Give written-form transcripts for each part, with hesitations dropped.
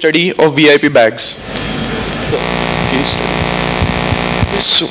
study of VIP bags. Case study. So,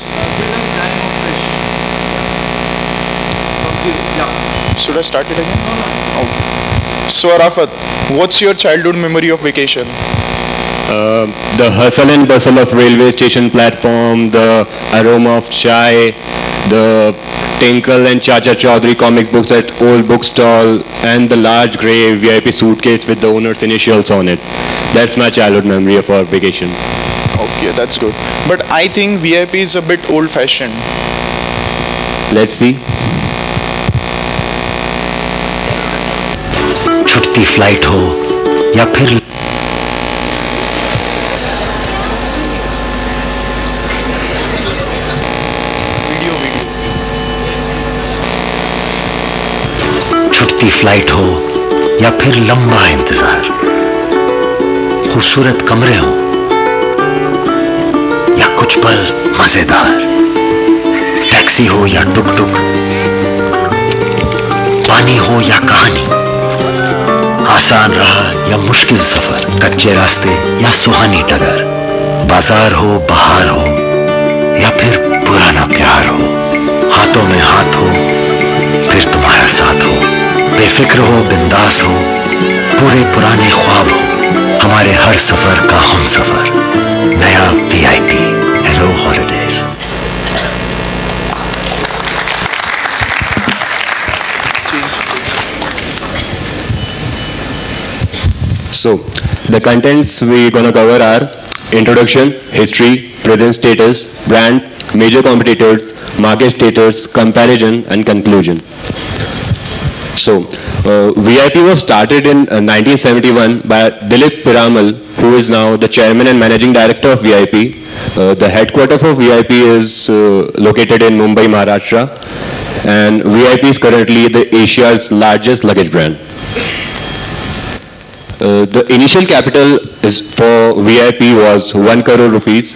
should I start it again? Okay. So Arafat, what's your childhood memory of vacation? The hustle and bustle of railway station platform, the aroma of chai, the Tinkle and Chacha Chaudhary comic books at old bookstall, and the large grey VIP suitcase with the owner's initials on it. That's my childhood memory of our vacation. Okay, that's good. But I think VIP is a bit old-fashioned. Let's see. छुटती flight हो या फिर छुटती flight हो या फिर लंबा इंतजार, खूबसूरत कमरे हो या कुछ पल मजेदार, टैक्सी हो या टुक टुक, पानी हो या कहानी, आसान रहा या मुश्किल सफर, कच्चे रास्ते या सुहानी डगर, बाजार हो बहार हो या फिर पुराना प्यार हो, हाथों में हाथ हो फिर तुम्हारा साथ हो, बेफिक्र हो बिंदास हो, पूरे पुराने ख्वाब हो, हमारे हर सफर का हम सफर, नया VIP hello holidays. So, the contents we're going to cover are introduction, history, present status, brands, major competitors, market status, comparison, and conclusion. So, VIP was started in 1971 by Dilip Piramal, who is now the chairman and managing director of VIP. The headquarters of VIP is located in Mumbai, Maharashtra, and VIP is currently the Asia's largest luggage brand. The initial capital is for VIP was 1 crore rupees.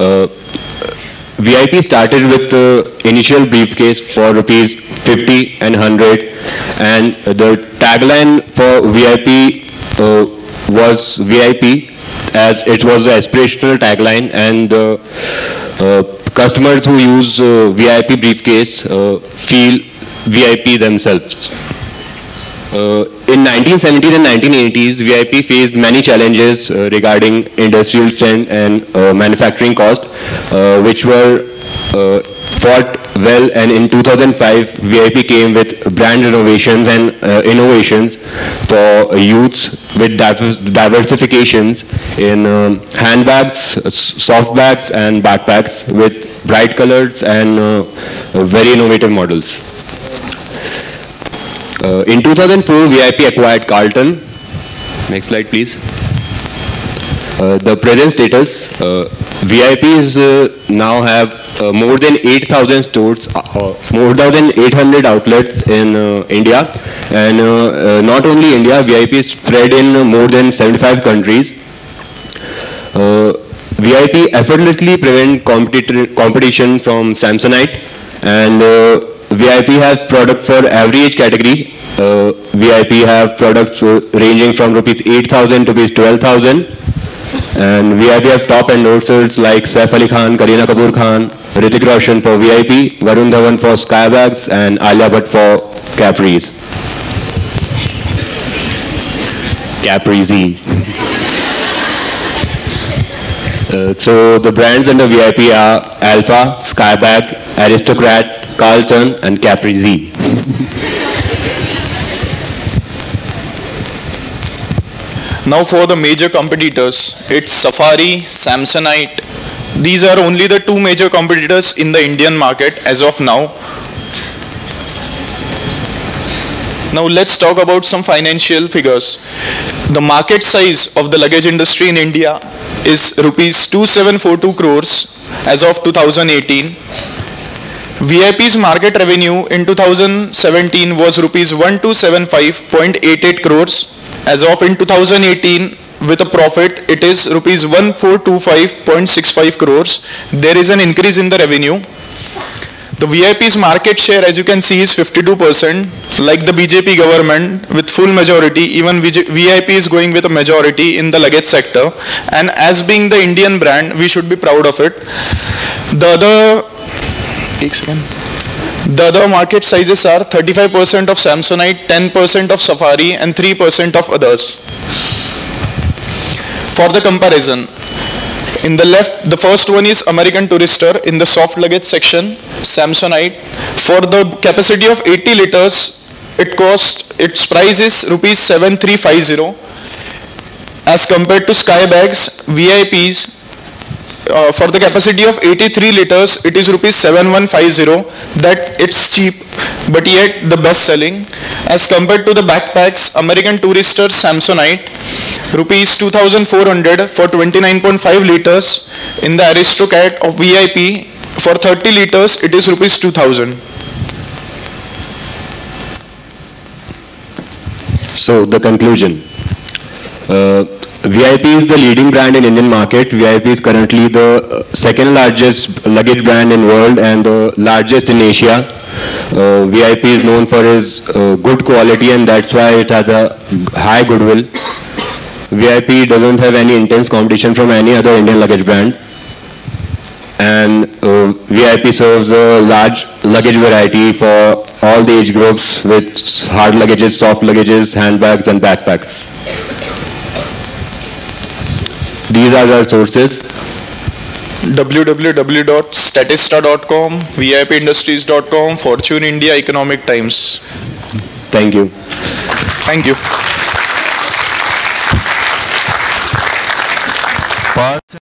VIP started with the initial briefcase for rupees 50 and 100, and the tagline for VIP was VIP, as it was an aspirational tagline, and the customers who use VIP briefcase feel VIP themselves. In 1970s and 1980s, VIP faced many challenges regarding industrial strength and manufacturing cost, which were fought well, and in 2005, VIP came with brand innovations and innovations for youths with diversifications in handbags, soft bags and backpacks with bright colors and very innovative models. In 2004, VIP acquired Carlton. Next slide, please. The present status, VIPs now have more than 8,000 stores, more than 800 outlets in India. And not only India, VIP is spread in more than 75 countries. VIP effortlessly prevent competition from Samsonite, and VIP has product for every age category. VIP have products ranging from rupees 8,000 to rupees 12,000, and VIP have top endorsers like Saif Ali Khan, Kareena Kapoor Khan, Hrithik Roshan for VIP, Varun Dhawan for Skybags, and Alia Bhatt for Capris. Capri-Z. So the brands under VIP are Alpha, Skybag, Aristocrat, Carlton, and Capri-Z. Now for the major competitors, it's Safari, Samsonite. These are only the two major competitors in the Indian market as of now. Now let's talk about some financial figures. The market size of the luggage industry in India is rupees 2742 crores as of 2018. VIP's market revenue in 2017 was rupees 1275.88 crores. As of in 2018, with a profit, it is rupees 1425.65 crores. There is an increase in the revenue. The VIP's market share, as you can see, is 52%. Like the BJP government, with full majority, even VIP is going with a majority in the luggage sector. And as being the Indian brand, we should be proud of it. The other market sizes are 35% of Samsonite, 10% of Safari, and 3% of others. For the comparison, in the left, the first one is American Tourister in the soft luggage section, Samsonite. For the capacity of 80 liters, its price is rupees 7350. As compared to Skybags, VIPs, for the capacity of 83 liters, it is rupees 7150. That it's cheap, but yet the best selling. As compared to the backpacks, American Tourister Samsonite, rupees 2400 for 29.5 liters. In the Aristocrat of VIP, for 30 liters, it is rupees 2000. So the conclusion. VIP is the leading brand in Indian market. VIP is currently the second largest luggage brand in world and the largest in Asia. VIP is known for its good quality, and that's why it has a high goodwill. VIP doesn't have any intense competition from any other Indian luggage brand. And VIP serves a large luggage variety for all the age groups with hard luggages, soft luggages, handbags and backpacks. These are our sources: www.statista.com, vipindustries.com, Fortune India, Economic Times. Thank you. Thank you.